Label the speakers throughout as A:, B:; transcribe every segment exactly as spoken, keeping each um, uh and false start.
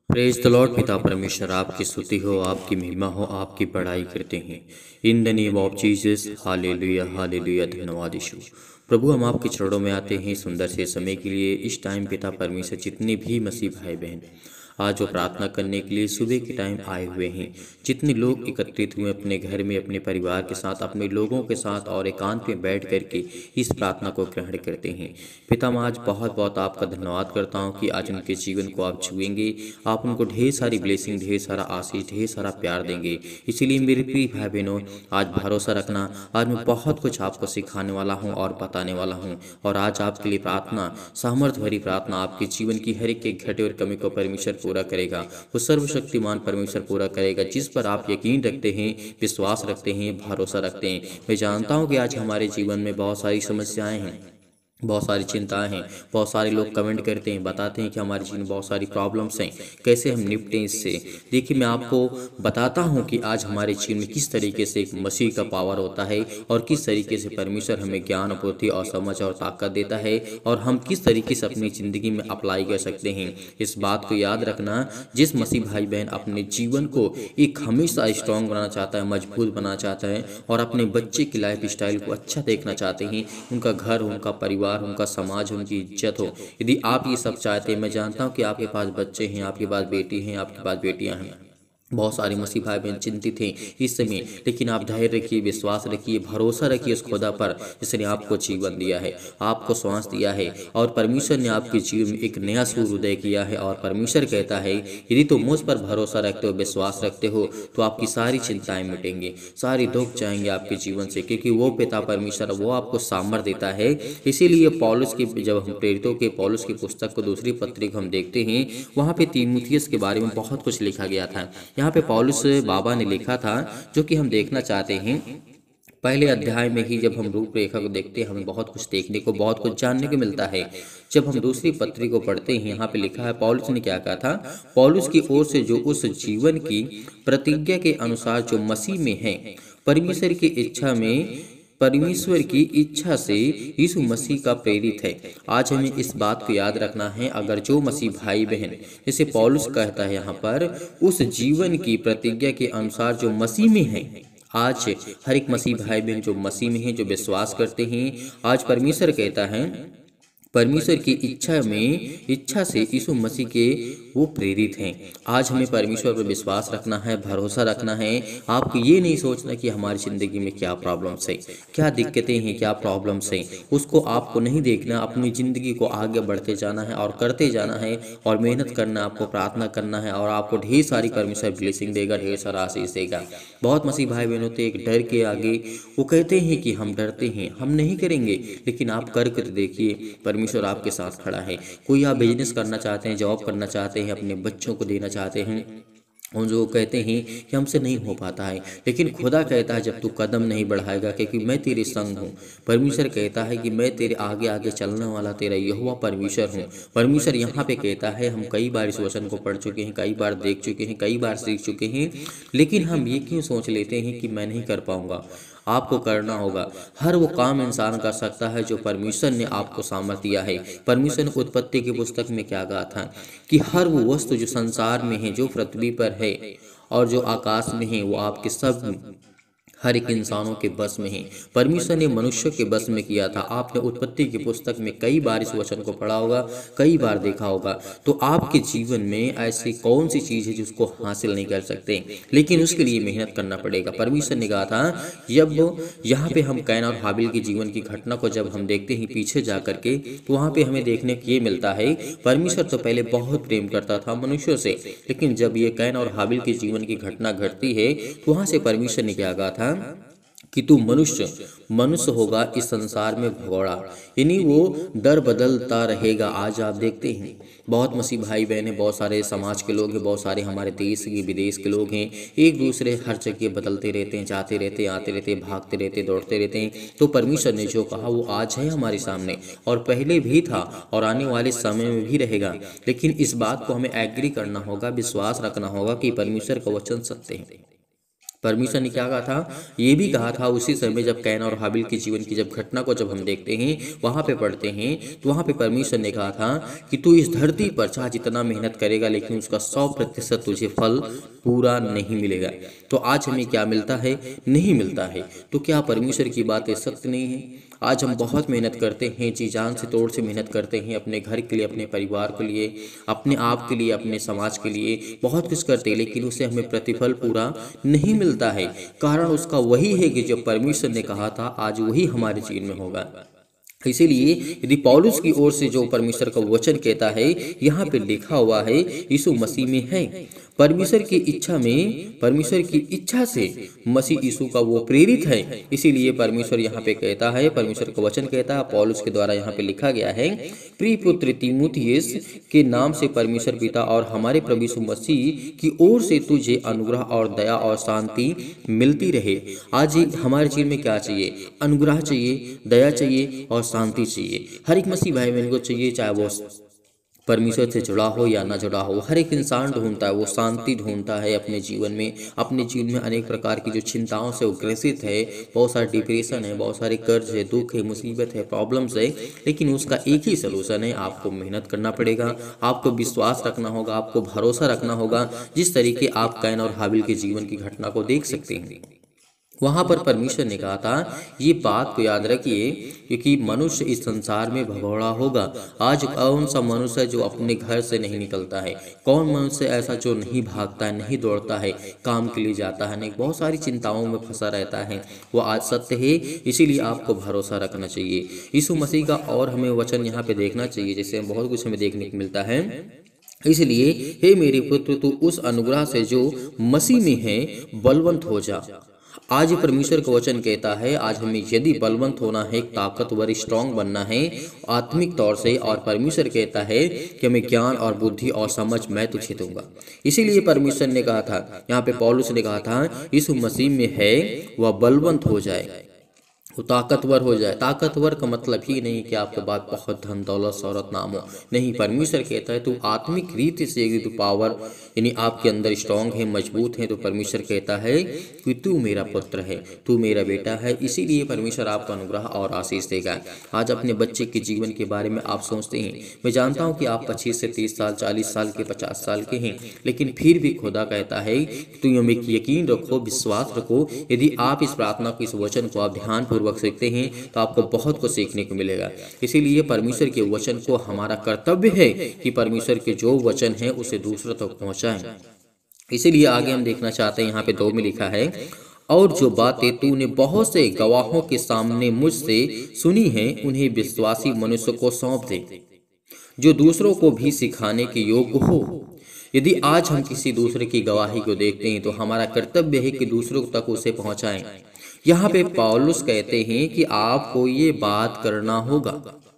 A: Praise the Lord. पिता परमेश्वर आपकी स्तुति हो, आपकी महिमा हो, आपकी बड़ाई करते हैं। In the name of Jesus, hallelujah hallelujah. धन्यवाद यीशु। प्रभु, हम आपके चरणों में आते हैं सुंदर से समय के लिए। इस टाइम पिता परमेश्वर जितने भी मसीह भाई बहन आज वो प्रार्थना करने के लिए सुबह के टाइम आए हुए हैं, जितने लोग एकत्रित हुए अपने घर में अपने परिवार के साथ अपने लोगों के साथ और एकांत में बैठ करके इस प्रार्थना को ग्रहण करते हैं। पिता, मैं आज बहुत बहुत आपका धन्यवाद करता हूँ कि आज उनके जीवन को आप छुएंगे, आप उनको ढेर सारी ब्लेसिंग, ढेर सारा आशीष, ढेर सारा प्यार देंगे। इसीलिए मेरे प्रिय भाई बहनों, आज भरोसा रखना, आज मैं बहुत कुछ आपको सिखाने वाला हूँ और बताने वाला हूँ। और आज आपके लिए प्रार्थना, सामर्थ भरी प्रार्थना, आपके जीवन की हर एक एक घटे और कमी को परमेश्वर पूरा करेगा। वो सर्वशक्तिमान परमेश्वर पूरा करेगा, जिस पर आप यकीन रखते हैं, विश्वास रखते हैं, भरोसा रखते हैं। मैं जानता हूँ कि आज हमारे जीवन में बहुत सारी समस्याएं हैं, बहुत सारी चिंताएं हैं। बहुत सारे लोग कमेंट करते हैं, बताते हैं कि हमारे जीवन में बहुत सारी प्रॉब्लम्स हैं, कैसे हम निपटें इससे। देखिए, मैं आपको बताता हूं कि आज हमारे जीवन में किस तरीके से एक मसीह का पावर होता है और किस तरीके से परमेश्वर हमें ज्ञान, पूर्ति और समझ और ताकत देता है, और हम किस तरीके से अपनी ज़िंदगी में अप्लाई कर सकते हैं। इस बात को याद रखना, जिस मसीह भाई बहन अपने जीवन को एक हमेशा स्ट्रांग बनाना चाहता है, मजबूत बनाना चाहता है और अपने बच्चे की लाइफ स्टाइल को अच्छा देखना चाहते हैं, उनका घर, उनका परिवार, उनका समाज, उनकी इज्जत हो, यदि आप ये सब चाहते हैं, मैं जानता हूं कि आपके पास बच्चे हैं, आपके पास बेटी हैं, आपके पास बेटियां हैं, बहुत सारे मसीह भाई बहन चिंतित हैं इस समय, लेकिन आप धैर्य रखिए, विश्वास रखिए, भरोसा रखिए उस खुदा पर जिसने आपको जीवन दिया है, आपको श्वास दिया है, और परमेश्वर ने आपके जीवन में एक नया सूर्य उदय किया है। और परमेश्वर कहता है, यदि तुम मुझ पर भरोसा रखते हो, विश्वास रखते हो, तो आपकी सारी चिंताएं मिटेंगी, सारी दुख जाएंगे आपके जीवन से, क्योंकि वो पिता परमेश्वर वो आपको सामर्थ देता है। इसीलिए पौलुस की, जब हम प्रेरितों के पौलुस की पुस्तक को, दूसरी पत्री को हम देखते हैं, वहाँ पे तीमुथियुस के बारे में बहुत कुछ लिखा गया था। यहाँ पे पौलुस बाबा ने लिखा था, जो कि हम देखना चाहते हैं। पहले अध्याय में ही जब हम रूपरेखा को देखते हैं, हमें बहुत कुछ देखने को, बहुत कुछ जानने को मिलता है। जब हम दूसरी पत्री को पढ़ते हैं, यहाँ पे लिखा है पौलुस ने क्या कहा था। पौलुस की ओर से, जो उस जीवन की प्रतिज्ञा के अनुसार जो मसीह में है, परमेश्वर की इच्छा में परमेश्वर की इच्छा से यीशु मसीह का प्रेरित है। आज हमें इस बात को याद रखना है, अगर जो मसीह भाई बहन, जैसे पौलुस कहता है यहाँ पर, उस जीवन की प्रतिज्ञा के अनुसार जो मसीह में है, आज हर एक मसीह भाई बहन जो मसीह में है, जो विश्वास करते हैं, आज परमेश्वर कहता है, परमेश्वर की इच्छा में, इच्छा से यीशु मसीह के वो प्रेरित हैं। आज हमें परमेश्वर पर विश्वास रखना है, भरोसा रखना है। आपको ये नहीं सोचना कि हमारी ज़िंदगी में क्या प्रॉब्लम्स है, क्या दिक्कतें हैं, क्या प्रॉब्लम्स हैं, उसको आपको नहीं देखना। अपनी ज़िंदगी को आगे बढ़ते जाना है और करते जाना है और मेहनत करना, आपको प्रार्थना करना है, और आपको ढेर सारी परमेश्वर ब्लेसिंग देगा, ढेर सारा आशीष देगा। बहुत मसीह भाई बहन होते एक डर के आगे, वो कहते हैं कि हम डरते हैं, हम नहीं करेंगे, लेकिन आप करके तो देखिए, परमेश्वर आपके साथ खड़ा है। कोई आप बिजनेस करना चाहते हैं, जॉब करना चाहते हैं, अपने बच्चों को देना चाहते हैं, और जो कहते हैं कि हमसे नहीं हो पाता है, लेकिन खुदा कहता है, जब तू कदम नहीं बढ़ाएगा, क्योंकि मैं तेरे संग हूँ। परमेश्वर कहता है कि मैं तेरे आगे आगे चलने वाला तेरा यहोवा परमेश्वर हूँ। परमेश्वर यहाँ पे कहता है, हम कई बार इस वचन को पढ़ चुके हैं, कई बार देख चुके हैं, कई बार सीख चुके हैं, लेकिन हम ये क्यों सोच लेते हैं कि मैं नहीं कर पाऊंगा। आपको करना होगा। हर वो काम इंसान कर सकता है जो परमेश्वर ने आपको सामर्थ दिया है। परमेश्वर ने उत्पत्ति की पुस्तक में क्या कहा था कि हर वो वस्तु जो संसार में है, जो पृथ्वी पर है और जो आकाश में है, वो आपके सब हर एक इंसानों के बस में है। परमेश्वर ने मनुष्य के बस में किया था। आपने उत्पत्ति की पुस्तक में कई बार इस वचन को पढ़ा होगा, कई बार देखा होगा। तो आपके जीवन में ऐसी कौन सी चीज़ है जिसको हासिल नहीं कर सकते, लेकिन उसके लिए मेहनत करना पड़ेगा। परमेश्वर ने कहा था, जब यहाँ पे हम कैन और हाबिल की जीवन की घटना को जब हम देखते हैं पीछे जा करके, तो वहाँ पे हमें देखने को ये मिलता है, परमेश्वर तो पहले बहुत प्रेम करता था मनुष्यों से, लेकिन जब ये कैन और हाबिल की जीवन की घटना घटती है, तो वहाँ से परमेश्वर ने क्या कहा था कि तू मनुष्य मनुष्य होगा इस संसार में भगोड़ा, यानी वो दर बदलता रहेगा। आज आप देखते हैं बहुत मसीह भाई बहन, बहुत सारे समाज के लोग हैं, बहुत सारे हमारे देश के विदेश के लोग हैं, एक दूसरे हर जगह बदलते रहते हैं, जाते रहते हैं, आते रहते हैं, भागते रहते हैं, दौड़ते रहते हैं। तो परमेश्वर ने जो कहा वो आज है हमारे सामने, और पहले भी था और आने वाले समय में भी रहेगा। लेकिन इस बात को हमें एग्री करना होगा, विश्वास रखना होगा कि परमेश्वर का वचन सत्य है। परमेश्वर ने क्या कहा था, ये भी कहा था उसी समय जब कैन और हाबिल के जीवन की जब घटना को जब हम देखते हैं, वहाँ पे पढ़ते हैं, तो वहाँ पे परमेश्वर ने कहा था कि तू इस धरती पर चाहे जितना मेहनत करेगा लेकिन उसका सौ प्रतिशत तुझे फल पूरा नहीं मिलेगा। तो आज हमें क्या मिलता है, नहीं मिलता है। तो क्या परमेश्वर की बातें सत्य नहीं है? आज हम बहुत मेहनत करते हैं, जी जान से तोड़ से मेहनत करते हैं, अपने घर के लिए, अपने परिवार के लिए, अपने आप के लिए, अपने समाज के लिए बहुत कुछ करते हैं, लेकिन उसे हमें प्रतिफल पूरा नहीं मिलता है। कारण उसका वही है कि जो परमेश्वर ने कहा था आज वही हमारे जीवन में होगा। इसीलिए यदि पौलुस की ओर से जो परमेश्वर का वचन कहता है, यहाँ पे लिखा हुआ है यीशु मसीह में है, परमेश्वर की इच्छा में, परमेश्वर की इच्छा से मसीह यीशु का वो प्रेरित है। इसीलिए परमेश्वर यहाँ पे कहता है, परमेश्वर का वचन कहता है, पौलुस के द्वारा यहाँ पे लिखा गया है, प्रिय पुत्र तीमुथियुस के नाम से परमेश्वर पिता और हमारे प्रभु यीशु मसीह की ओर से तुझे अनुग्रह और दया और शांति मिलती रहे। आज हमारे जीवन में क्या चाहिए? अनुग्रह चाहिए, दया चाहिए और शांति चाहिए। हर एक मसीह भाई बहन को चाहिए, चाहे वो परमेश्वर से जुड़ा हो या ना जुड़ा हो। हर एक इंसान ढूंढता है, वो शांति ढूंढता है अपने जीवन में। अपने जीवन में अनेक प्रकार की जो चिंताओं से वो ग्रसित है, बहुत सारे डिप्रेशन है, बहुत सारे कर्ज है, दुख है, मुसीबत है, प्रॉब्लम्स है, लेकिन उसका एक ही सोल्यूशन है, आपको मेहनत करना पड़ेगा, आपको विश्वास रखना होगा, आपको भरोसा रखना होगा। जिस तरीके आप कैन और हाबिल के जीवन की घटना को देख सकते हैं, वहाँ पर परमेश्वर ने कहा था ये बात को याद रखिए, क्योंकि मनुष्य इस संसार में भगोड़ा होगा। आज कौन सा मनुष्य है जो अपने घर से नहीं निकलता है? कौन मनुष्य ऐसा जो नहीं भागता है, नहीं दौड़ता है, काम के लिए जाता है, नहीं, बहुत सारी चिंताओं में फंसा रहता है। वो आज सत्य है, इसीलिए आपको भरोसा रखना चाहिए यीशु मसीह का। और हमें वचन यहाँ पे देखना चाहिए, जैसे बहुत कुछ हमें देखने को मिलता है। इसलिए हे मेरे पुत्र, तू उस अनुग्रह से जो मसीह में है बलवंत हो जा। आज परमेश्वर का वचन कहता है, आज हमें यदि बलवंत होना है, ताकतवर, स्ट्रांग बनना है आत्मिक तौर से, और परमेश्वर कहता है कि हमें ज्ञान और बुद्धि और समझ मैं तुझे दूंगा। इसीलिए परमेश्वर ने कहा था, यहाँ पे पौलुस ने कहा था, यीशु मसीह में है वह बलवंत हो जाए, वो ताकतवर हो जाए। ताकतवर का मतलब ही नहीं कि आपके पास बहुत धन दौलत शौहरत नाम हो, नहीं। परमेश्वर कहता है तू आत्मिक रीति से यदि तू पावर यानी आपके अंदर स्ट्रांग है, मजबूत है, तो परमेश्वर कहता है कि तू मेरा पुत्र है, तू मेरा बेटा है। इसीलिए परमेश्वर आपको अनुग्रह और आशीष देगा। आज अपने बच्चे के जीवन के बारे में आप सोचते हैं, मैं जानता हूँ कि आप पच्चीस से तीस साल, चालीस साल के, पचास साल के हैं, लेकिन फिर भी खुदा कहता है कि तुम हमें यकीन रखो, विश्वास रखो। यदि आप इस प्रार्थना को, इस वचन को आप ध्यान पूर्वक सीखते हैं तो आपको बहुत कुछ सीखने को मिलेगा। इसीलिए परमेश्वर के वचन को हमारा कर्तव्य है कि परमेश्वर के जो वचन है उसे दूसरों तक पहुंचाएं। इसीलिए आगे हम देखना चाहते हैं, यहाँ पे दो में लिखा है, और जो बातें तूने बहुत से गवाहों के सामने मुझसे सुनी हैं उन्हें विश्वासी मनुष्य को सौंप दे, जो दूसरों को भी सिखाने के योग्य हो। यदि आज हम किसी दूसरे की गवाही को देखते हैं तो हमारा कर्तव्य है कि दूसरों तक उसे पहुंचाएं। यहाँ पे पौलुस कहते हैं कि आपको ये बात करना होगा,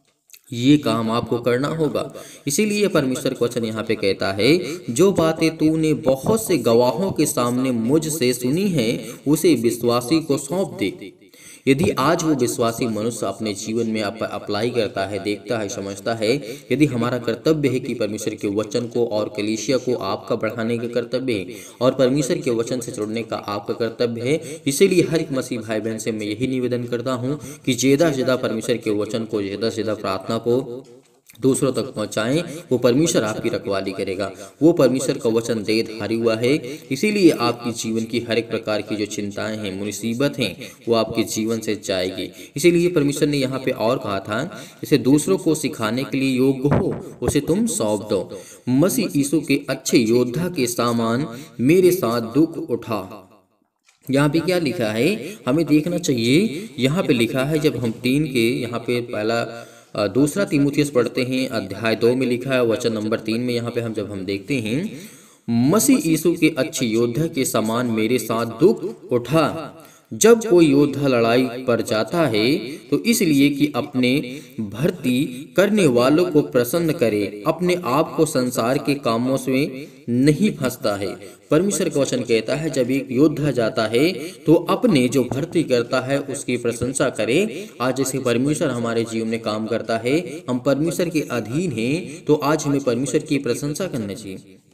A: ये काम आपको करना होगा। इसीलिए परमेश्वर का वचन यहाँ पे कहता है, जो बातें तूने बहुत से गवाहों के सामने मुझसे सुनी है उसे विश्वासी को सौंप दे। यदि आज वो विश्वासी मनुष्य अपने जीवन में अप, अप्लाई करता है, देखता है, समझता है, यदि हमारा कर्तव्य है कि परमेश्वर के वचन को और कलीसिया को आपका बढ़ाने का कर्तव्य है और परमेश्वर के वचन से जुड़ने का आपका कर्तव्य है। इसीलिए हर एक मसीह भाई बहन से मैं यही निवेदन करता हूँ कि ज़्यादा से ज़्यादा परमेश्वर के वचन को, ज़्यादा से ज़्यादा प्रार्थना को दूसरों तक पहुंचाएं। वो परमेश्वर आपकी रखवाली करेगा। वो परमेश्वर का वचन देहधारी हुआ है, इसीलिए आपकी जीवन की हर एक प्रकार की जो चिंताएं हैं, मुसीबत हैं, वो आपके जीवन से जाएगी। इसीलिए परमेश्वर ने यहाँ पे और कहा था, इसे दूसरों को सिखाने के लिए योग्य हो उसे तुम सौंप दो। मसीह यीशु के अच्छे योद्धा के सामान मेरे साथ दुख उठा। यहाँ पे क्या लिखा है हमें देखना चाहिए। यहाँ पे लिखा है, जब हम तीन के यहाँ पे पहला दूसरा तीमुथियुस पढ़ते हैं, अध्याय दो में लिखा है वचन नंबर तीन में, यहाँ पे हम जब हम देखते हैं, मसीह यीशु के अच्छे योद्धा के समान मेरे साथ दुख उठा। जब कोई योद्धा लड़ाई पर जाता है तो इसलिए कि अपने भर्ती करने वालों को प्रसन्न करे, अपने आप को संसार के कामों से नहीं फंसता है। परमेश्वर का वचन कहता है, जब एक योद्धा जाता है तो अपने जो भर्ती करता है उसकी प्रशंसा करे। आज जैसे परमेश्वर हमारे जीवन में काम करता है, हम परमेश्वर के अधीन हैं, तो आज हमें परमेश्वर की प्रशंसा करनी चाहिए।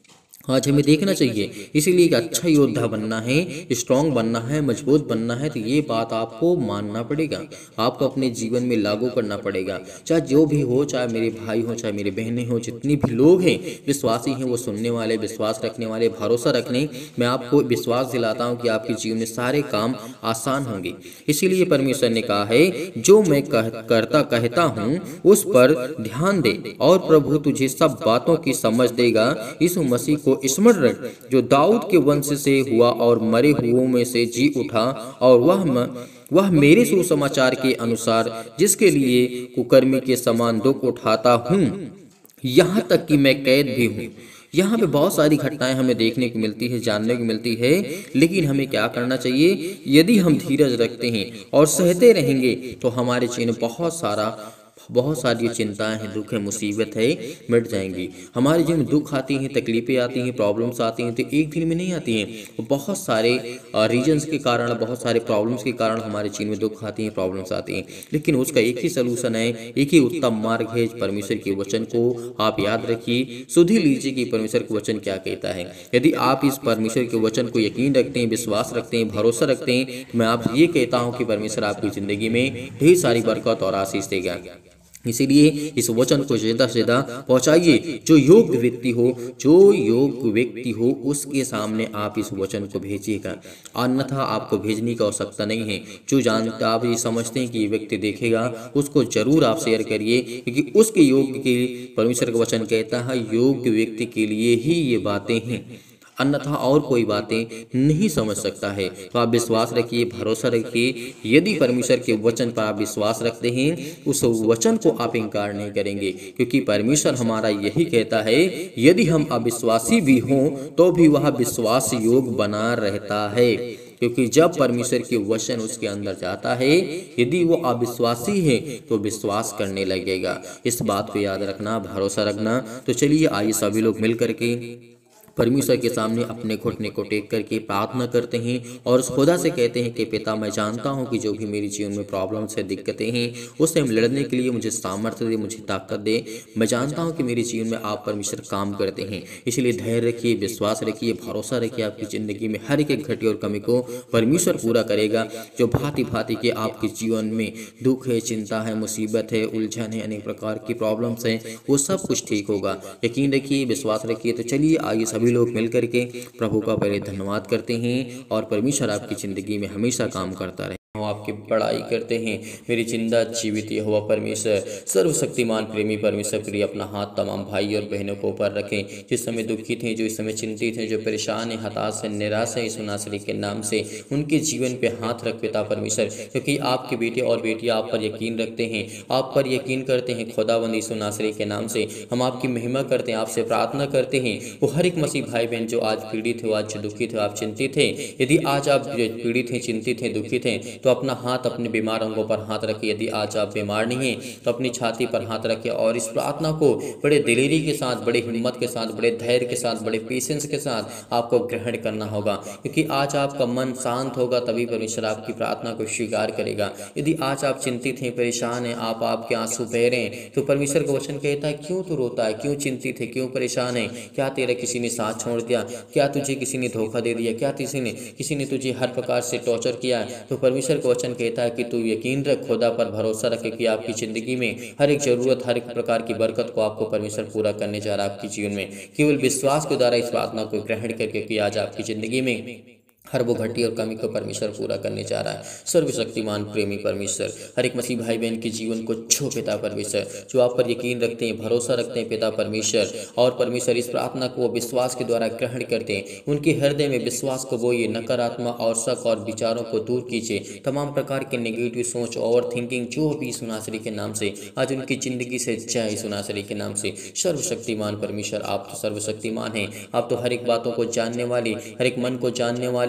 A: आज हमें देखना चाहिए। इसीलिए एक अच्छा योद्धा बनना है, स्ट्रांग बनना है, मजबूत बनना है, तो ये बात आपको मानना पड़ेगा, आपको अपने जीवन में लागू करना पड़ेगा। चाहे जो भी हो, चाहे मेरे भाई हो, चाहे मेरे बहनें हो, जितनी भी लोग हैं विश्वासी हैं, वो सुनने वाले, विश्वास रखने वाले, भरोसा रखने, मैं आपको विश्वास दिलाता हूँ कि आपके जीवन में सारे काम आसान होंगे। इसीलिए परमेश्वर ने कहा है, जो मैं कह, करता कहता हूँ उस पर ध्यान दे और प्रभु तुझे सब बातों की समझ देगा। यीशु मसीह को स्मरण रख, जो दाऊद के वंश से हुआ और मरे हुओं में से जी उठा, और वह म, वह मेरे सुसमाचार के अनुसार जिसके लिए कुकर्मी के समान दुख उठाता हूँ, यहाँ तक कि मैं कैद भी हूँ। यहाँ पे बहुत सारी घटनाएं हमें देखने को मिलती है, जानने को मिलती है, लेकिन हमें क्या करना चाहिए? यदि हम धीरज रखते हैं और सहते रहेंगे तो हमारे जीवन में बहुत सारा बहुत सारी चिंताएं हैं, दुख है, मुसीबत है, मिट जाएंगी। हमारे जीवन में दुख आती हैं, तकलीफें आती हैं, प्रॉब्लम्स आती हैं, तो एक दिन में नहीं आती हैं। वो बहुत सारे रीजंस के कारण, बहुत सारे प्रॉब्लम्स के कारण हमारे जीवन में दुख आती हैं, प्रॉब्लम्स आती हैं, लेकिन उसका एक ही सलूशन है, एक ही उत्तम मार्ग है। परमेश्वर के वचन को आप याद रखिए, सुधी लीजिए कि परमेश्वर के वचन क्या कहता है। यदि आप इस परमेश्वर के वचन को यकीन रखते हैं, विश्वास रखते हैं, भरोसा रखते हैं, तो मैं आप ये कहता हूँ कि परमेश्वर आपकी जिंदगी में ढेर सारी बरकत और आशीष देगा। इसीलिए इस वचन को ज़्यादा से ज़्यादा पहुँचाइए। जो योग्य व्यक्ति हो, जो योग्य व्यक्ति हो, उसके सामने आप इस वचन को भेजिएगा, अन्यथा आपको भेजने की आवश्यकता नहीं है। जो जानते आप ये समझते हैं कि ये व्यक्ति देखेगा, उसको जरूर आप शेयर करिए, क्योंकि उसके योग्य के परमेश्वर का वचन कहता है, योग्य व्यक्ति के लिए ही ये बातें हैं, अन्यथा और कोई बातें नहीं समझ सकता है। तो आप विश्वास रखिए, भरोसा रखिए। यदि परमेश्वर के वचन पर आप विश्वास रखते हैं, उस वचन को आप इनकार नहीं करेंगे, क्योंकि परमेश्वर हमारा यही कहता है, यदि हम अविश्वासी भी हों तो भी वह विश्वास योग बना रहता है। क्योंकि जब परमेश्वर के वचन उसके अंदर जाता है, यदि वो अविश्वासी है तो विश्वास करने लगेगा। इस बात को याद रखना, भरोसा रखना। तो चलिए आइए सभी लोग मिल करके परमेश्वर के सामने अपने घुटने को टेक करके प्रार्थना करते हैं और उस खुदा से कहते हैं कि पिता, मैं जानता हूं कि जो भी मेरे जीवन में प्रॉब्लम्स है, दिक्कतें हैं, उससे हम लड़ने के लिए मुझे सामर्थ्य दे, मुझे ताकत दे। मैं जानता हूं कि मेरे जीवन में आप परमेश्वर काम करते हैं, इसलिए धैर्य रखिए, विश्वास रखिए, भरोसा रखिए। आपकी ज़िंदगी में हर एक घटी और कमी को परमेश्वर पूरा करेगा। जो भांति भांति के आपके जीवन में दुख है, चिंता है, मुसीबत है, उलझन है, अनेक प्रकार की प्रॉब्लम्स हैं, वो सब कुछ ठीक होगा। यकीन रखिए, विश्वास रखिए। तो चलिए आइए सभी लोग मिल करके प्रभु का पहले धन्यवाद करते हैं और परमेश्वर आपकी जिंदगी में हमेशा काम करता रहे, आपकी बड़ाई करते हैं। मेरी जिंदा जीवित यहोवा परमेश्वर सर्वशक्तिमान प्रेमी परमेश्वर प्रिय अपना हाथ तमाम भाई और बहनों को ऊपर रखें, जिस समय दुखित हैं, जो इस समय चिंतित हैं, जो परेशान हैं, हताश हैं, निराश हैं, यीशु नासरी के नाम से उनके जीवन पे हाथ रख पिता परमेश्वर, क्योंकि आपके बेटे और बेटियां आप पर यकीन रखते हैं, आप पर यकीन करते हैं। खुदावंद यीशु नासरी के नाम से हम आपकी महिमा करते हैं, आपसे प्रार्थना करते हैं। वो हर एक मसीह भाई बहन जो आज पीड़ित हो, आज दुखित हो, आप चिंतित हैं, यदि आज आप पीड़ित हैं, चिंतित हैं, दुखित हैं, तो अपना हाथ अपने बीमार अंगों पर हाथ रखिए। यदि आज आप बीमार नहीं हैं तो अपनी छाती पर हाथ रखिए और इस प्रार्थना को बड़े दिलेरी के साथ, बड़े हिम्मत के साथ, बड़े धैर्य के साथ, बड़े पेशेंस के साथ आपको ग्रहण करना होगा, क्योंकि आज आपका मन शांत होगा, तभी परमेश्वर आपकी प्रार्थना को स्वीकार करेगा। यदि आज आप चिंतित हैं, परेशान हैं, आप आपके आंसू बह रहे हैं, तो परमेश्वर का वचन कहता है, क्यों तू रोता है, क्यों चिंतित है, क्यों परेशान है? क्या तेरा किसी ने साथ छोड़ दिया? क्या तुझे किसी ने धोखा दे दिया? क्या किसी ने किसी ने तुझे हर प्रकार से टॉर्चर किया है? तो परमेश्वर का वचन कहता है कि तू यकीन रख, खुदा पर भरोसा रखे कि आपकी ज़िंदगी में हर एक ज़रूरत, हर एक प्रकार की बरकत को आपको परमेश्वर पूरा करने जा रहा है। आपके जीवन में केवल विश्वास के द्वारा इस प्रार्थना को ग्रहण करके कि आज आपकी ज़िंदगी में हर वो घटी और कमी को परमेश्वर पूरा करने जा रहा है। सर्वशक्तिमान प्रेमी परमेश्वर हर एक मसीह भाई बहन के जीवन को छो पिता परमेश्वर, जो आप पर यकीन रखते हैं, भरोसा रखते हैं पिता परमेश्वर, और परमेश्वर इस प्रार्थना को विश्वास के द्वारा ग्रहण करते हैं। उनके हृदय में विश्वास को बोइए, नकारात्मक और शक और विचारों को दूर कीजिए। तमाम प्रकार के नेगेटिव सोच, ओवर थिंकिंग जो भी यीशु नासरी के नाम से आज उनकी ज़िंदगी से जाए, यीशु नासरी के नाम से। सर्वशक्तिमान परमेश्वर, आप तो सर्वशक्तिमान हैं, आप तो हर एक बातों को जानने वाले, हर एक मन को जानने वाले,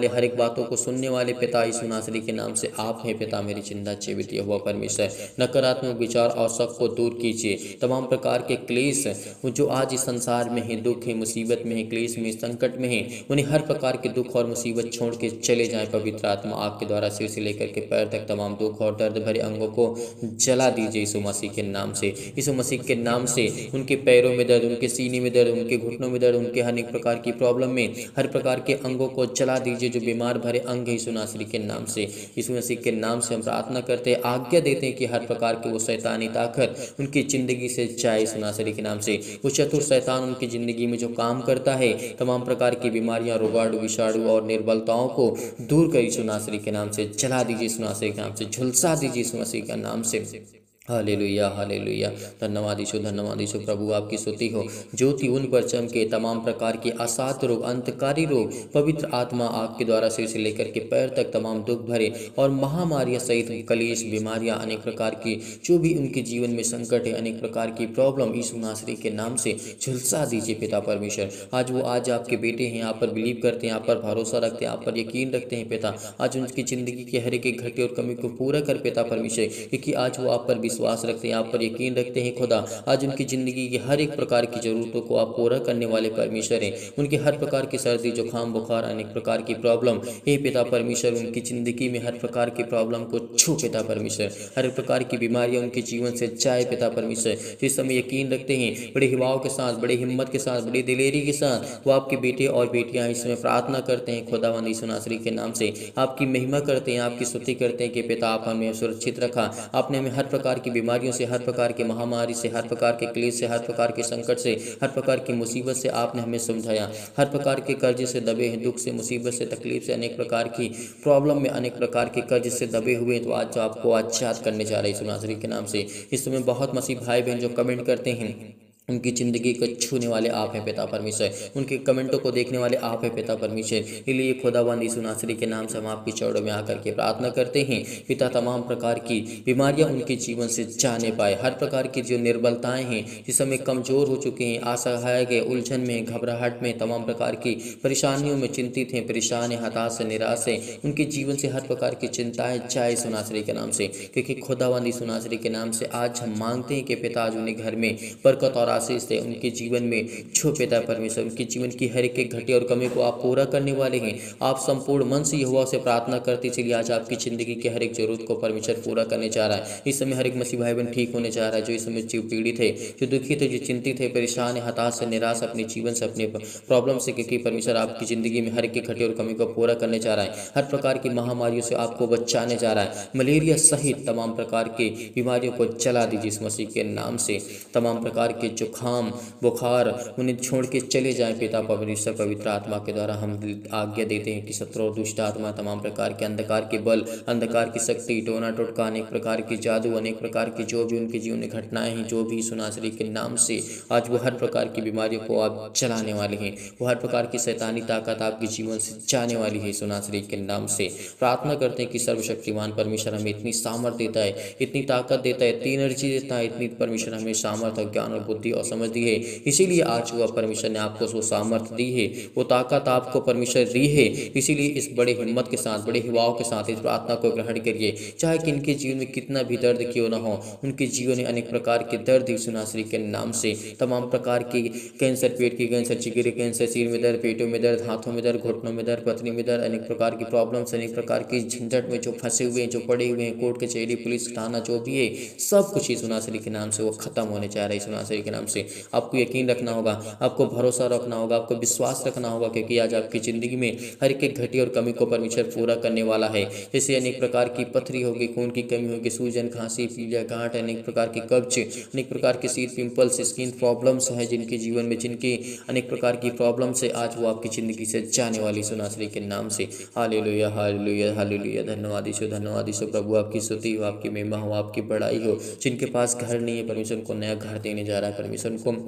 A: वाले, हर एक बातों को सुनने वाले पिता यीशु नासरी के नाम से आप हैं पिता मेरी चिंता जीवित यहोवा परमेश्वर। नकारात्मक विचार और शक को दूर कीजिए। तमाम प्रकार के क्लेश जो आज इस संसार में है, दुख है, मुसीबत में है, क्लेश में, संकट में है, उन्हें हर प्रकार के दुख और मुसीबत छोड़ के चले जाएं। पवित्र आत्मा आपके द्वारा सिर से लेकर के पैर तक तमाम दुख और दर्द भरे अंगों को जला दीजिए यीशु मसीह के नाम से। यीशु मसीह के नाम से उनके पैरों में दर्द, उनके सीने में दर्द, उनके घुटनों में दर्द, उनके अनेक प्रकार की प्रॉब्लम में हर प्रकार के अंगों को जला दीजिए जो बीमार भरे अंग है यीशु नासरी के नाम से। यीशु मसीह के नाम से हम प्रार्थना करते हैं, आज्ञा देते हैं कि हर प्रकार के वो शैतानी ताकत उनकी जिंदगी से जाए यीशु नासरी के नाम से। वो चतुर शैतान उनकी जिंदगी में जो काम करता है, तमाम प्रकार की बीमारियां, रोगाणु, विषाणु और निर्बलताओं को दूर कर यीशु नासरी के नाम से जला दीजिए यीशु नासरी के नाम से, झुलसा दीजिए यीशु मसीह के नाम से। Hallelujah hallelujah. धन्यवाद यीशु, धन्यवाद यीशु। प्रभु आपकी स्तुति हो। ज्योति उन पर चमके, तमाम प्रकार के असाध्य रोग, अंतकारी रोग, पवित्र आत्मा आपके द्वारा सिर से लेकर के पैर तक तमाम दुख भरे और महामारियां सहित कलेश, बीमारियां, अनेक प्रकार की जो भी उनके जीवन में संकट है, अनेक प्रकार की प्रॉब्लम यीशु नासरी के नाम से झुलसा दीजिए पिता परमेश्वर। आज वो आज आपके बेटे हैं, आप पर बिलीव करते हैं, आप पर भरोसा रखते हैं, आप पर यकीन रखते हैं पिता। आज उनकी जिंदगी के हर एक घटे और कमी को पूरा कर पिता परमेश्वर, क्योंकि आज वो आप पर विश्वास रखते हैं, आप पर यकीन रखते हैं खुदा। आज उनकी जिंदगी की हर एक प्रकार की जरूरतों को आप पूरा करने वाले परमेश्वर हैं। उनके हर प्रकार की सर्दी, जुकाम, बुखार, अनेक प्रकार की प्रॉब्लम हे पिता परमेश्वर, उनकी जिंदगी में हर प्रकार की प्रॉब्लम को छू पिता परमेश्वर। हर प्रकार की बीमारियां उनके जीवन से जाए पिता परमेश्वर। जिस समय यकीन रखते हैं, बड़े हिवाओं के साथ, बड़े हिम्मत के साथ, बड़ी दिलेरी के साथ वो आपके बेटे और बेटियां इस समय प्रार्थना करते हैं खुदावंद यीशु नासरी के नाम से। आपकी महिमा करते हैं, आपकी स्तुति करते हैं कि पिता आप हमें सुरक्षित रखा, आपने हमें हर प्रकार की बीमारियों से, हर प्रकार की महामारी से, हर प्रकार के क्लेश से, हर प्रकार के संकट से, हर प्रकार की मुसीबत से आपने हमें समझाया। हर प्रकार के कर्ज से दबे हैं, दुख से, मुसीबत से, तकलीफ से, अनेक प्रकार की प्रॉब्लम में, अनेक प्रकार के कर्ज से दबे हुए हैं, तो आज आपको आजाद करने जा रहे हैं यीशु नासरी के नाम से। इस समय बहुत मसीह भाई बहन जो कमेंट करते हैं, उनकी ज़िंदगी को छूने वाले आप हैं पिता परमेश्वर, उनके कमेंटों को देखने वाले आप हैं पिता परमेश्वर। इसलिए खुदावंद यीशु नासरी के नाम से हम आपकी चरणों में आकर के प्रार्थना करते हैं पिता, तमाम प्रकार की बीमारियां उनके जीवन से जाने पाए। हर प्रकार की जो निर्बलताएं हैं, जिस समय कमज़ोर हो चुके हैं, असहाय गए, उलझन में, घबराहट में, तमाम प्रकार की परेशानियों में चिंतित हैं, परेशान हैं, हताश है, निराश है, उनके जीवन से हर प्रकार की चिंताएँ जाए यीशु नासरी के नाम से। क्योंकि खुदावंद यीशु नासरी के नाम से आज हम मांगते हैं कि पिता आज उन्हें घर में बरकत और आशीष दे, उनके जीवन में छो पिता परमेश्वर, उनके जीवन की हर एक घटे और कमी को आप पूरा करने वाले हैं। आप संपूर्ण मन से यहोवा से प्रार्थना करते चलिए, आज आपकी जिंदगी की हर एक जरूरत को परमेश्वर पूरा करने जा रहा है। इस समय हर एक मसीह भाई बहन ठीक होने जा रहा है, जो इस समय जीव पीड़ित है, जो दुखित है, जो चिंतित है, परेशान है, हताश है, निराश अपने जीवन से, अपने प्रॉब्लम से, क्योंकि परमेश्वर आपकी जिंदगी में हर एक घटे और कमी को पूरा करने जा रहा है। हर प्रकार की महामारियों से आपको बचाने जा रहा है। मलेरिया सहित तमाम प्रकार की बीमारियों को चला दीजिए इस मसीह के नाम से। तमाम प्रकार के जुकाम, बुखार उन्हें छोड़ के चले जाएं पिता परमेश्वर। पवित्र आत्मा के द्वारा हम आज्ञा देते हैं कि शत्रु और दुष्ट आत्मा, तमाम प्रकार के अंधकार के बल, अंधकार की शक्ति, टोना टोटका, अनेक प्रकार की जादू, अनेक प्रकार की जो भी उनके जीवन में घटनाएं हैं, जो भी यीशु नासरी के नाम से आज वो हर प्रकार की बीमारियों को आप चलाने वाले हैं। वो हर प्रकार की शैतानी ताकत आपके जीवन से जाने वाली है यीशु नासरी के नाम से। प्रार्थना करते हैं कि सर्वशक्तिमान परमेश्वर हमें इतनी सामर्थ देता है, इतनी ताकत देता है, इतनी एनर्जी देता है, इतनी परमेश्वर हमें सामर्थ और ज्ञान और बुद्धि और समझ दी है। इसीलिए आज वो परमेश्वर ने आपको वो सामर्थ दी है, वो ताकत आपको परमेश्वर दी है। इसीलिए इस बड़े हिम्मत के साथ, बड़े हिवाओं के साथ इस प्रार्थना को ग्रहण करिए। चाहे कि इनके जीवन में कितना भी दर्द क्यों ना हो, उनके जीवन में अनेक प्रकार के दर्द यीशु नासरी के नाम से, तमाम प्रकार की कैंसर, पेट की कैंसर, चिकरे कैंसर, सिर में दर्द, पेटों में दर्द, हाथों में दर्द, घुटनों में दर्द, पत्नी में दर्द, अनेक प्रकार की प्रॉब्लम्स, अनेक प्रकार की झंझट में जो फंसे हुए हैं, जो पड़े हुए हैं, कोर्ट कचहरी, पुलिस थाना, जो भी है, सब कुछ यीशु नासरी के नाम से वो खत्म होने जा रहा है यीशु नासरी के नाम से। आपको यकीन रखना होगा, आपको भरोसा रखना होगा, आपको विश्वास रखना होगा, क्योंकि आज आपकी जिंदगी में हर एक घटी और कमी को परमेश्वर पूरा करने वाला है। जैसे अनेक प्रकार की पथरी होगी, खून की कमी होगी, सूजन, खांसी, पीलिया, गांठ, अनेक प्रकार की कब्ज, अनेक प्रकार के शीत, पिंपल्स, स्किन प्रॉब्लम्स हैं जिनके जीवन में, जिनकी अनेक प्रकार की प्रॉब्लम से आज वो आपकी जिंदगी से जाने वाली यीशु नासरी के नाम से। Hallelujah hallelujah hallelujah. धन्यवाद यीशु, धन्यवाद यीशु। प्रभु आपकी स्तुति हो, आपकी महिमा हो, आपकी बड़ाई हो। जिनके पास घर नहीं है, परमेश्वर उनको नया घर देने जा रहा है, परमेश्वर उनको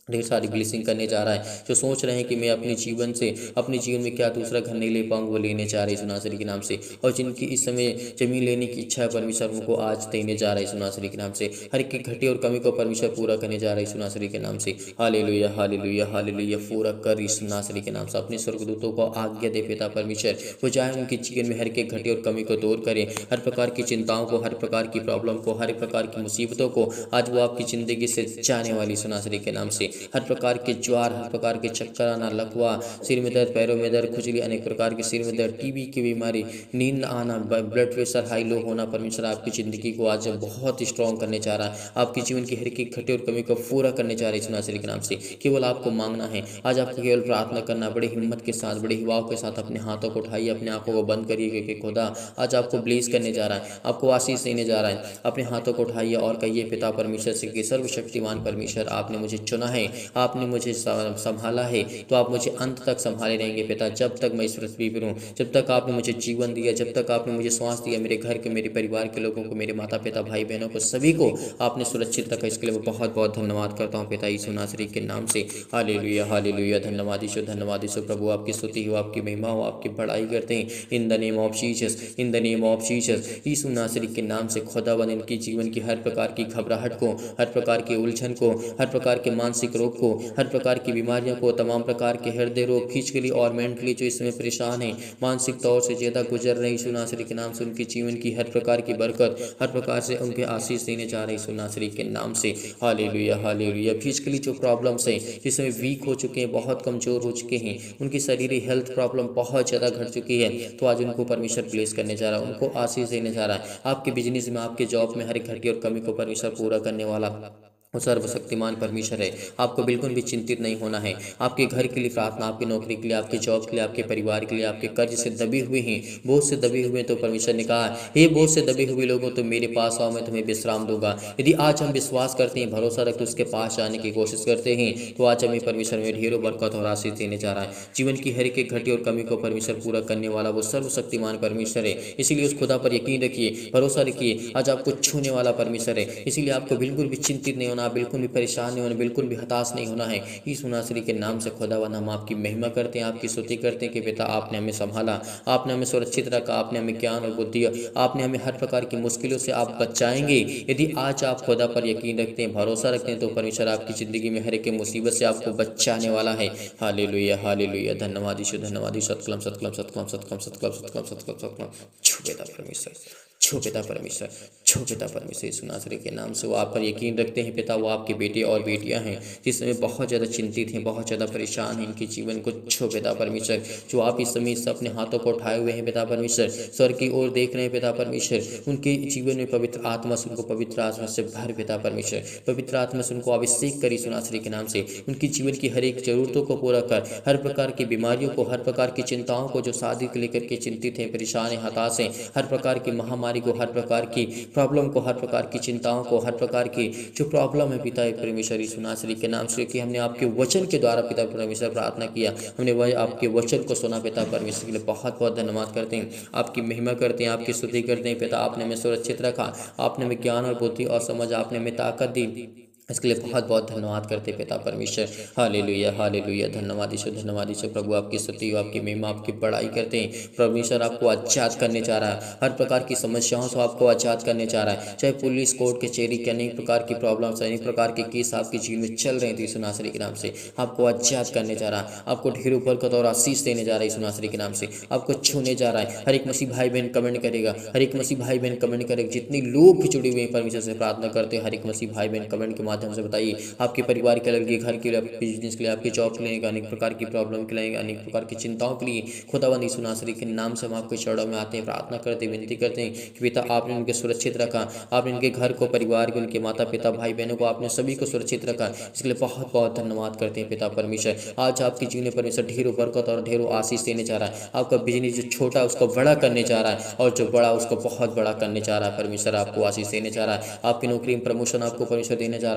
A: ढेर सारी ब्लेसिंग करने जा रहा है। जो सोच रहे हैं कि मैं अपने जीवन से अपने जीवन में क्या दूसरा घर नहीं ले पाऊंगा, वो लेने जा रहे हैं सुनासरी के नाम से। और जिनकी इस समय जमीन लेने की इच्छा है, परमेश्वर उनको आज देने जा रहे हैं सुनासरी के नाम से। हर एक की घटी और कमी को परमेश्वर पूरा करने जा रहे हैं सुनासरी के नाम से। Hallelujah hallelujah hallelujah. पूरा कर इस सुनासरी के नाम से अपने स्वर्गदूतों को आज्ञा दे पिता परमेश्वर, वो चाहे उनके जीवन में हर एक घटी और कमी को दूर करें, हर प्रकार की चिंताओं को, हर प्रकार की प्रॉब्लम को, हर प्रकार की मुसीबतों को आज वो आपकी ज़िंदगी से जाने वाली सुनासरी के नाम से। हर प्रकार के ज्वार, हर प्रकार के चक्कर आना, लकवा, सिर में दर्द, पैरों में दर्द, खुजली, अनेक प्रकार के सिर में दर्द, टीबी की बीमारी, नींद न आना, ब्लड प्रेशर हाई लो होना, परमेश्वर आपकी ज़िंदगी को आज बहुत स्ट्रॉन्ग करने जा रहा है। आपके जीवन की हर एक घटी और कमी को पूरा करने जा रही है सुनासरी के नाम से। केवल आपको मांगना है, आज आपको केवल प्रार्थना करना, बड़ी हिम्मत के साथ, बड़ी हिवाओं के साथ अपने हाथों को उठाइए, अपने आंखों को बंद करिए, क्योंकि खुदा आज आपको ब्लेस करने जा रहा है, आपको आशीष देने जा रहा है। अपने हाथों को उठाइए और कहिए पिता परमेश्वर से कि सर्वशक्तिमान परमेश्वर, आपने मुझे चुना है, आपने मुझे संभाला है, तो आप मुझे अंत तक संभाले रहेंगे पिता। जब तक मैं इस पृथ्वी पर हूँ, जब तक आपने मुझे जीवन दिया, जब तक आपने मुझे श्वास दिया, मेरे घर के, मेरे परिवार के लोगों को, मेरे माता पिता, भाई बहनों को, सभी को आपने सुरक्षित रखा। इसके लिए मैं बहुत बहुत धन्यवाद करता हूँ पिता यीशु नासरी के नाम से। Hallelujah hallelujah. धन्यवाद यीशु, धन्यवाद यीशु। प्रभु आपकी स्तुति हो, आपकी महिमा हो, आपकी बड़ाई करते हैं in the name of Jesus, in the name of Jesus. Yeshu नासरी के नाम से खुदावन इनकी जीवन की हर प्रकार की घबराहट को, हर प्रकार की उलझन को, हर प्रकार के मानसिक रोग को, हर प्रकार की बीमारियों को, तमाम प्रकार के हृदय रोग, फिजिकली और मेंटली जो इसमें परेशान है, मानसिक तौर से ज़्यादा गुजर रहे यीशु नासरी के नाम से, उनके जीवन की हर प्रकार की बरकत, हर प्रकार से उनके आशीष देने जा रहे यीशु नासरी के नाम से। Hallelujah hallelujah. फिजिकली जो प्रॉब्लम्स हैं, जिसमें वीक हो चुके हैं, बहुत कमज़ोर हो चुके हैं, उनकी शरीरी हेल्थ प्रॉब्लम बहुत ज़्यादा घट चुकी है, तो आज उनको परमेश्वर ब्लेस करने जा रहा है, उनको आशीष देने जा रहा है। आपके बिजनेस में, आपके जॉब में हर एक घटी और कमी को परमेश्वर पूरा करने वाला वो सर्वशक्तिमान परमेश्वर है। आपको बिल्कुल भी चिंतित नहीं होना है। आपके घर के लिए प्रार्थना, आपकी नौकरी के लिए, आपके जॉब के लिए, आपके परिवार के लिए, आपके कर्ज से दबे हुए हैं, बोझ से दबे हुए हैं, तो परमेश्वर ने कहा, हे बोझ से दबे हुए लोगों, तो मेरे पास आओ, मैं तुम्हें विश्राम दूंगा। यदि आज हम विश्वास करते हैं, भरोसा रखते, उसके पास जाने की कोशिश करते हैं, तो आज हमें परमेश्वर में ढेरों बरकत और आशीष देने जा रहा है। जीवन की हर एक घटी और कमी को परमेश्वर पूरा करने वाला वो सर्वशक्तिमान परमेश्वर है। इसीलिए उस खुदा पर यकीन रखिए, भरोसा रखिए। आज आपको छूने वाला परमेश्वर है, इसीलिए आपको बिल्कुल भी चिंतित नहीं होना, बिल्कुल भी परेशान नहीं होना, बिल्कुल भी हताश नहीं होना है। यीशु नासरी के नाम से खुदावन हम आपकी महिमा करते हैं, आपकी स्तुति करते हैं कि पिता आपने हमें संभाला, आपने हमें सुरक्षित रखा, आपने हमें ज्ञान और बुद्धि, आपने हमें हर प्रकार की मुश्किलों से आप बचाएंगे। यदि आज आप खुदा पर यकीन रखते हैं, भरोसा रखते हैं, तो परमेश्वर आपकी ज़िंदगी में हर एक मुसीबत से आपको बचाने वाला है। Hallelujah hallelujah. धन्यवाद यीशु, धन्यवाद यीशु। सतकलम सतकलम सतकलम सतकलम सतकलम सतकलम सतकलम सतकलम। छो पिता परमेश्वर, छो पिता परमेश्वर, छो पिता परमेश्वर। यीशु नासरी के नाम से वो आप पर यकीन रखते हैं पिता, वो आपके बेटे और बेटियां हैं जिसमें बहुत ज़्यादा चिंतित हैं, बहुत ज़्यादा परेशान हैं, इनके जीवन को छो पिता परमेश्वर। जो आप इस समय से अपने हाथों को उठाए हुए हैं पिता परमेश्वर, स्वर की ओर देख रहे हैं पिता परमेश्वर, उनके जीवन में पवित्र आत्मा से उनको पवित्र आत्मा से भर पिता परमेश्वर, पवित्र आत्मा से उनको अभिषेक करी यीशु नासरी के नाम से। उनकी जीवन की हर एक जरूरतों को पूरा कर, हर प्रकार की बीमारियों को, हर प्रकार की चिंताओं को, जो शादी को लेकर के चिंतित हैं, परेशान हैं, हताश हैं, हर प्रकार की महामारी को, हर प्रकार की प्रॉब्लम को, हर प्रकार की चिंताओं को, हर प्रकार की जो प्रॉब्लम है पिता परमेश्वर यीशु नासरी के नाम से, कि हमने आपके वचन के द्वारा पिता परमेश्वर प्रार्थना किया, हमने वह आपके वचन को सुना पिता परमेश्वर के लिए बहुत बहुत धन्यवाद करते हैं, आपकी महिमा करते हैं, आपकी स्तुति करते हैं पिता। आपने हमें सुरक्षित रखा, आपने हमें ज्ञान और बुद्धि और समझ, आपने हमें ताकत दी, इसके लिए बहुत बहुत धन्यवाद करते पिता परमेश्वर। Hallelujah hallelujah. धन्यवाद यीशु, धन्यवाद यीशु। प्रभु आपकी स्तुति हो, आपकी महिमा, आपकी बड़ाई करते हैं। परमेश्वर आपको आजाद करने जा रहा है, हर प्रकार की समस्याओं से आपको आजाद करने जा रहा है। चाहे पुलिस कोर्ट कचहरी के अनेक प्रकार की प्रॉब्लम्स, अनेक प्रकार के केस आपके जीवन में चल रहे थे, यीशु नासरी के नाम से आपको आजाद करने जा रहा है, आपको ढेरों बरकत और आशीष देने जा रहा है यीशु नासरी के नाम से, आपको छूने जा रहा है। हर एक मसीह भाई बहन कमेंट करेगा, हर एक मसीह भाई बहन कमेंट करेगा, जितने लोग भी जुड़े हुए हैं परमेश्वर से प्रार्थना करते हैं, हर एक मसीह भाई बहन कमेंट के माध्यम से बताइए आपके परिवार के लिए, घर के लिए, आपके बिजनेस के लिए, आपके जॉब के लिए, अनेक प्रकार की प्रॉब्लम के लिए, अनेक प्रकार की चिंताओं के लिए खुदावंद यीशु नासरी के नाम से हम आपके चरणों में आते हैं, प्रार्थना करते हैं, विनती करते हैं कि पिता आपने उनके सुरक्षित रखा, आपने उनके घर को, परिवार को, उनके माता पिता, भाई बहनों को, आपने सभी को सुरक्षित रखा। इसके लिए बहुत बहुत धन्यवाद करते हैं पिता परमेश्वर। आज आपकी जीवन में परमेश्वर ढेरों बरकत और ढेरों आशीष देने जा रहा है। आपका बिजनेस जो छोटा है उसको बड़ा करने जा रहा है, और जो बड़ा उसको बहुत बड़ा करने जा रहा है। परमेश्वर आपको आशीष देने जा रहा है, आपकी नौकरी में प्रमोशन आपको परमेश्वर देने जा रहा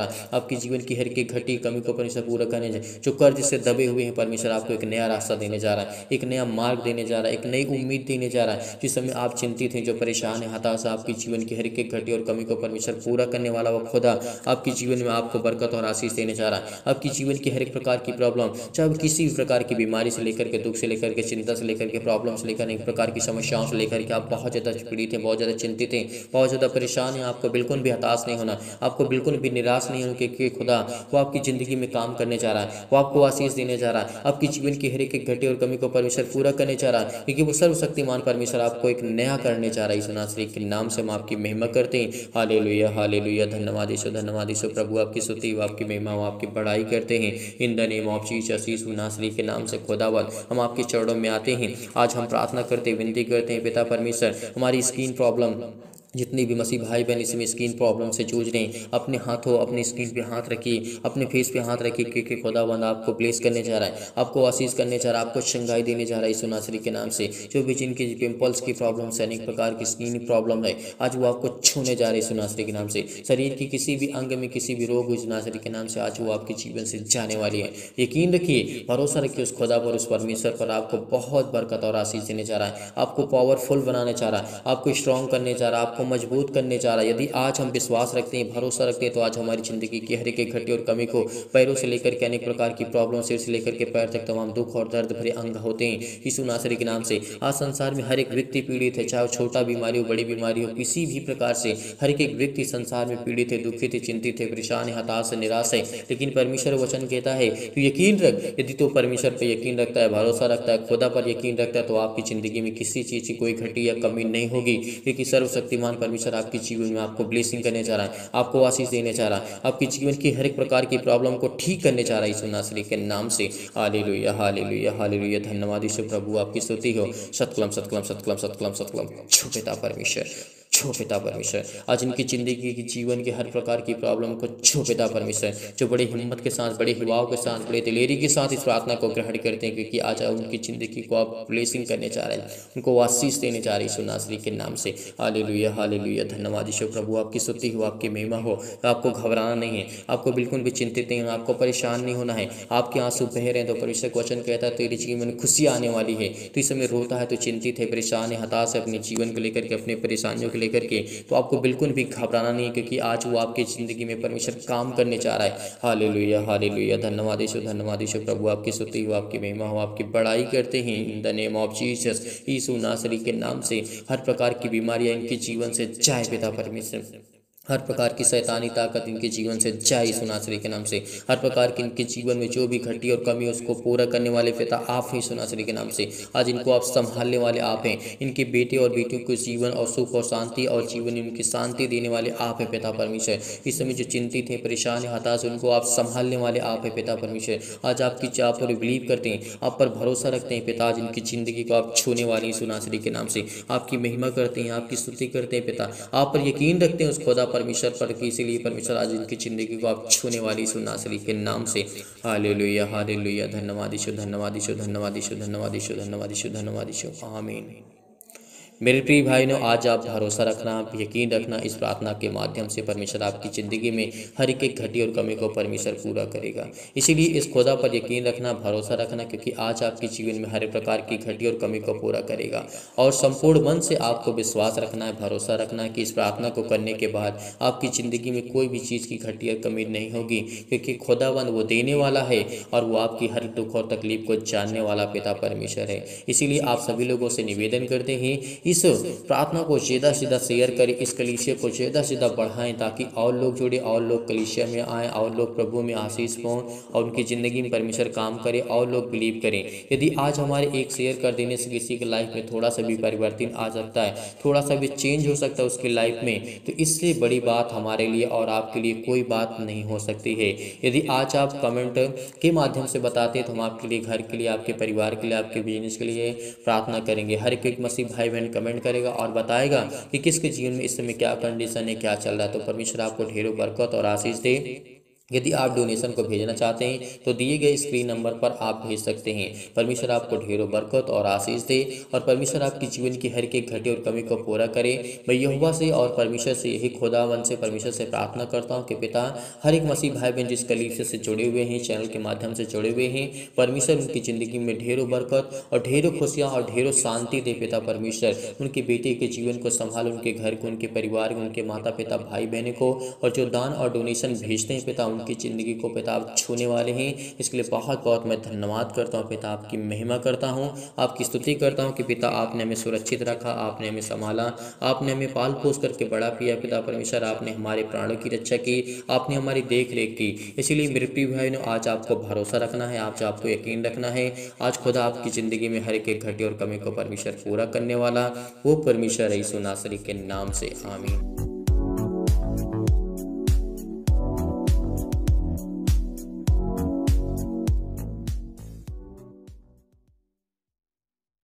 A: है। आपके जीवन की हर एक घटी कमी को परमेश्वर पूरा करने जा जो कर्ज से दबे हुए हैं परमेश्वर आपको एक नया रास्ता देने जा रहा है, एक नया मार्ग देने जा रहा है, एक नई उम्मीद देने जा रहा है। जिस समय आप चिंतित हैं, जो परेशान है, हताश, आपके जीवन की हर एक घटी और कमी को परमेश्वर पूरा करने वाला वो खुदा आपके जीवन में आपको बरकत और आशीष देने जा रहा है। आपकी जीवन की हर एक प्रकार की प्रॉब्लम, चाहे किसी भी प्रकार की बीमारी से लेकर के, दुख से लेकर के, चिंता से लेकर के, प्रॉब्लम से लेकर एक प्रकार की समस्याओं से लेकर के, आप बहुत ज़्यादा पीड़ित हैं, बहुत ज़्यादा चिंतित हैं, बहुत ज़्यादा परेशान हैं, आपको बिल्कुल भी हताश नहीं होना, आपको बिल्कुल भी निराश नहीं होना, क्योंकि खुदा वो आपकी ज़िंदगी में काम करने जा रहा है, वो आपको आशीष देने जा रहा है, आपकी जीवन की हर एक घटी और कमी को परमेश्वर पूरा करने जा रहा है, क्योंकि वो सर्वशक्तिमान परमेश्वर आपको एक नया करने जा रहा है। यीशु नासरी के नाम से हम आपकी महिमा करते हैं। हालेलुया, हालेलुया, धन्यवाद यीशु, धन्यवाद यीशु। प्रभु आपकी स्तुति, आपकी महिमा, आपकी बड़ाई करते हैं। In the name of Jesus, Yeshu नासरी के नाम से खुदावंद हम आपके चरणों में आते हैं। आज हम प्रार्थना करते, विनती करते हैं पिता परमेश्वर, हमारी स्किन प्रॉब्लम, जितनी भी मसीह भाई बहन इसमें स्किन प्रॉब्लम से जूझ रहे हैं, अपने हाथों अपनी स्किन पे हाथ रखिए, अपने फेस पे हाथ रखिए, क्योंकि खुदावंद आपको ब्लेस करने जा रहा है, आपको आशीष करने जा रहा है, आपको शंगाई देने जा रहा है यीशु नासरी के नाम से। जो भी जिनकी पिंपल्स की प्रॉब्लम है, अनेक प्रकार की स्किन प्रॉब्लम है, आज वो आपको छूने जा रहे हैं यीशु नासरी के नाम से। शरीर की किसी भी अंग में किसी भी रोग यीशु नासरी के नाम से आज वो आपके जीवन से जाने वाली है। यकीन रखिए, भरोसा रखिए उस खुदा पर, उस परमेश्वर पर, आपको बहुत बरकत और आशीष देने जा रहा है, आपको पावरफुल बनाने जा रहा है, आपको स्ट्रॉन्ग करने जा रहा है, आपको मजबूत करने जा रहा है। यदि आज हम विश्वास रखते हैं, भरोसा रखते हैं, तो आज हमारी जिंदगी की हर एक घटी और कमी को, पैरों से लेकर के अनेक प्रकार की प्रॉब्लम, सिर से लेकर के पैर तक तमाम दुख और दर्द भरे अंग होते हैं यीशु नासरी के नाम से। आज संसार में हर एक व्यक्ति पीड़ित है, चाहे छोटा बीमारी हो, बड़ी बीमारी हो, किसी भी प्रकार से हर एक व्यक्ति संसार में पीड़ित है, दुखित है, चिंतित है, परेशान है, हताश है, निराश है। लेकिन परमेश्वर वचन कहता है तो यकीन रख, यदि तो परमेश्वर पर यकीन रखता है, भरोसा रखता है, खुदा पर यकीन रखता है, तो आपकी जिंदगी में किसी चीज़ की कोई घटी या कमी नहीं होगी, क्योंकि सर्वशक्तिमान परमेश्वर आपके जीवन में आपको ब्लेसिंग करने जा रहा है, आपको आशीष देने जा रहा है, आपके जीवन की हर एक प्रकार की प्रॉब्लम को ठीक करने जा रहा है यीशु नासरी के नाम से। हालेलुया, हालेलुया, हालेलुया, धन्यवाद यीशु। प्रभु आपकी स्तुति हो। सतकलम सतकलम सतकलम सतकलम सतकलम छो पिता परमेश्वर, छो पिता परमेश्वर। आज इनकी जिंदगी की जीवन के हर प्रकार की प्रॉब्लम को छो पिता परमेश्वर, जो बड़ी हिम्मत के साथ, बड़े हिवाओं के साथ, बड़े दिलेरी के साथ इस प्रार्थना को ग्रहण करते हैं, क्योंकि आज उनकी जिंदगी को आप ब्लेसिंग करने जा रहे हैं, उनको आशीष देने जा रहे हैं यीशु नासरी के नाम से। हालेलुया, हालेलुया, धन्यवाद यीशु। प्रभु आपकी स्तुति हो, आपकी महिमा हो। आपको घबराना नहीं है, आपको बिल्कुल भी चिंतित नहीं होना, आपको परेशान नहीं होना है। आपके आंसू बह रहे हैं तो परमेश्वर का वचन कहता है तेरे जीवन में खुशी आने वाली है। तो इस समय रोता है, तो चिंतित है, परेशान है, हताश है अपने जीवन को लेकर के, अपने परेशानियों को लेकर के, तो आपको बिल्कुल भी घबराना नहीं है, क्योंकि आज वो आपकी ज़िंदगी में परमेश्वर काम करने जा रहा है। हालेलुया, हालेलुया, धन्यवाद यीशु, धन्यवाद यीशु। प्रभु आपकी स्तुति हो, आपकी महिमा हो, आपकी बड़ाई करते हैं in the name of Jesus, Yeshu नासरी के नाम से। हर प्रकार की बीमारियां इनके जीवन से जाए पिता परमेश्वर, हर प्रकार की शैतानी ताकत इनके जीवन से जाए यीशु नासरी के नाम से। हर प्रकार की इनके जीवन में जो भी घटी और कमी है उसको पूरा करने वाले पिता आप हैं यीशु नासरी के नाम से। आज इनको आप संभालने वाले आप हैं, इनके बेटे और बेटियों को जीवन और सुख और शांति और जीवन में उनकी शांति देने वाले आप हैं पिता परमेश्वर। इस समय जो चिंतित हैं, परेशान है, हताश, उनको आप संभालने वाले आप हैं पिता परमेश्वर। आज आपकी चाह पर बिलीव करते हैं, आप पर भरोसा रखते हैं पिता। आज इनकी जिंदगी को आप छूने वाले यीशु नासरी के नाम से आपकी महिमा करते हैं, आपकी स्तुति करते हैं पिता। आप पर यकीन रखते हैं उस खुदा परमेश्वर पर, कि इसीलिए परमेश्वर आज इनकी जिंदगी को आप छूने वाली यीशु नासरी के नाम से। हालेलुया, हालेलुया, धन्यवाद यीशु, धन्यवाद यीशु, धन्यवाद यीशु, धन्यवाद यीशु, धन्यवाद यीशु, धन्यवाद यीशु, आमीन। मेरे प्रिय भाइयों, आज आप भरोसा रखना, आप यकीन रखना, इस प्रार्थना के माध्यम से परमेश्वर आपकी ज़िंदगी में हर एक घटी और कमी को परमेश्वर पूरा करेगा। इसीलिए इस खुदा पर यकीन रखना, भरोसा रखना, क्योंकि आज आपके जीवन में हर एक प्रकार की घटी और कमी को पूरा करेगा। और संपूर्ण मन से आपको विश्वास रखना है, भरोसा रखना है कि इस प्रार्थना को करने के बाद आपकी ज़िंदगी में कोई भी चीज़ की घटी और कमी नहीं होगी, क्योंकि खुदावंद वो देने वाला है और वो आपकी हर दुख और तकलीफ को जानने वाला पिता परमेश्वर है। इसीलिए आप सभी लोगों से निवेदन करते हैं, इस प्रार्थना को ज़्यादा से ज़्यादा शेयर करें, इस कलीसिया को ज़्यादा से ज़्यादा बढ़ाएं, ताकि और लोग जुड़े, और लोग कलीसिया में आएँ, और लोग प्रभु में आशीष पाएं और उनकी ज़िंदगी में परमेश्वर काम करे और लोग बिलीव करें। यदि आज हमारे एक शेयर कर देने से किसी की लाइफ में थोड़ा सा भी परिवर्तन आ सकता है, थोड़ा सा भी चेंज हो सकता है उसकी लाइफ में, तो इससे बड़ी बात हमारे लिए और आपके लिए कोई बात नहीं हो सकती है। यदि आज आप कमेंट के माध्यम से बताते हैं तो हम आपके लिए, घर के लिए, आपके परिवार के लिए, आपके बिजनेस के लिए प्रार्थना करेंगे। हर एक मसीह भाई बहन कमेंट करेगा और बताएगा कि किसके जीवन में इस समय क्या कंडीशन है, क्या चल रहा है। तो परमेश्वर आपको ढेरों बरकत और आशीष दे। यदि आप डोनेशन को भेजना चाहते हैं तो दिए गए स्क्रीन नंबर पर आप भेज सकते हैं। परमेश्वर आपको ढेरों बरकत और आशीष दे और परमेश्वर आपकी जीवन की हर एक घटे और कमी को पूरा करे। मैं यहोवा से और परमेश्वर से यही खुदावन से परमेश्वर से प्रार्थना करता हूँ कि पिता हर एक मसीह भाई बहन जिस कलीसिया से जुड़े हुए हैं, चैनल के माध्यम से जुड़े हुए हैं, परमेश्वर उनकी ज़िंदगी में ढेरों बरकत और ढेरों खुशियाँ और ढेरों शांति दे। पिता परमेश्वर उनके बेटे के जीवन को संभाल, उनके घर को, उनके परिवार को, उनके माता पिता भाई बहनों को, और जो दान और डोनेशन भेजते हैं पिता उनकी ज़िंदगी को पिता आप छूने वाले हैं। इसके लिए बहुत बहुत मैं धन्यवाद करता हूँ पिता, आपकी महिमा करता हूँ, आपकी स्तुति करता हूँ कि पिता आपने हमें सुरक्षित रखा, आपने हमें संभाला, आपने हमें पाल पोस करके बड़ा किया। पिता परमेश्वर आपने हमारे प्राणों की रक्षा की, आपने हमारी देख रेख की। इसीलिए मेरे प्रिय भाई ने आज आपको भरोसा रखना है, आज आपको यकीन रखना है। आज खुदा आपकी ज़िंदगी में हर एक घटे और कमी को परमेश्वर पूरा करने वाला वो परमेश्वर यीशु नासरी के नाम से, आमीन।